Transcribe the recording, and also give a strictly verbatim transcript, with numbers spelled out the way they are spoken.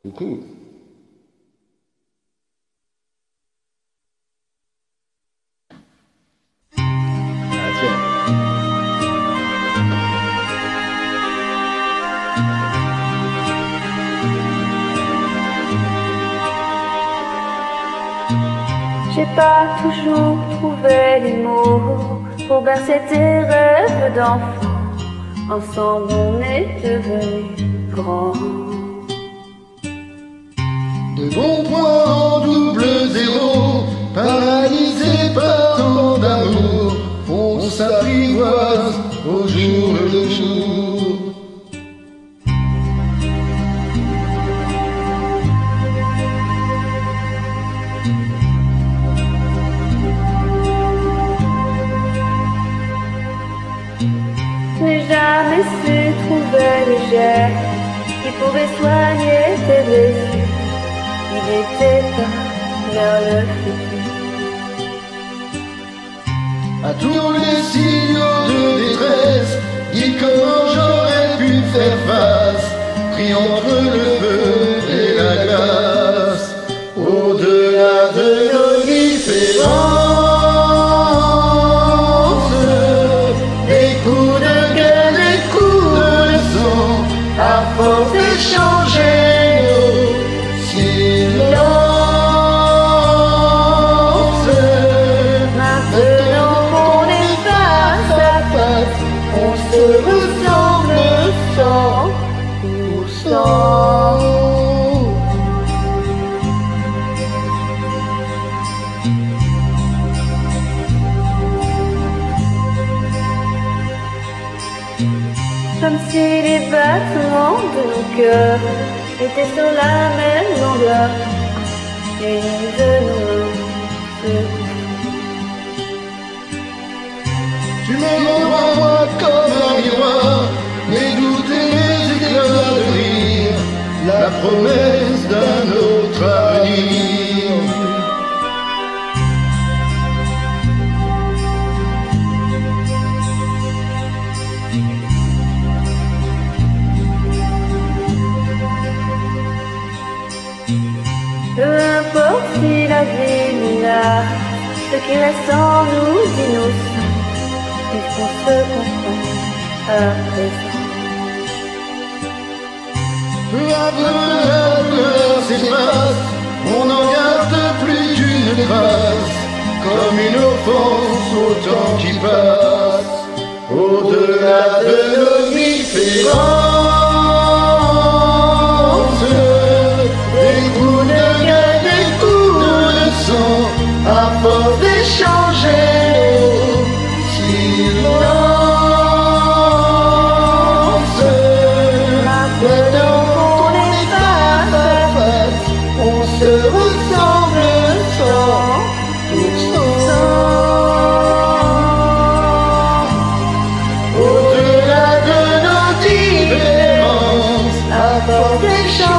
Coucou. Ah tiens. J'ai pas toujours trouvé les mots pour bercer tes rêves d'enfant. Ensemble on est devenus grands. De bons points en double zéro, paralysés par tant d'amour, on s'apprivoise au jour le jour. Je n'ai jamais su trouver le geste qui pouvait soigner tes blessures. Il était pas vers le futur. À tous les signaux de détresse, dis comment j'aurais pu faire face, pris entre le feu et la glace, au-delà de nos différences, des coups de gueule, des coups de sang, à force d'échanger nos silences. On se ressemble cent pour cent. Comme si les battements de nos cœurs étaient sur la même longueur, et une de nos mains se Tu me renvoies comme un miroir, mes doutes et mes éclats de rire, la promesse d'un autre avenir. Peu importe si la vie menace ce qui reste en nous d'innocents, puisqu'on se comprend à présent. Peu à peu la douleur s'efface, on n'en garde plus qu'une trace, comme une offense au temps qui passe, au-delà de nos différences, des coups de gueule, des coups de sang, à force d'échanger nos silences. Maintenant qu'on est face à face, On se ressemble cent pour cent. Au-delà de nos différences, à force d'échanger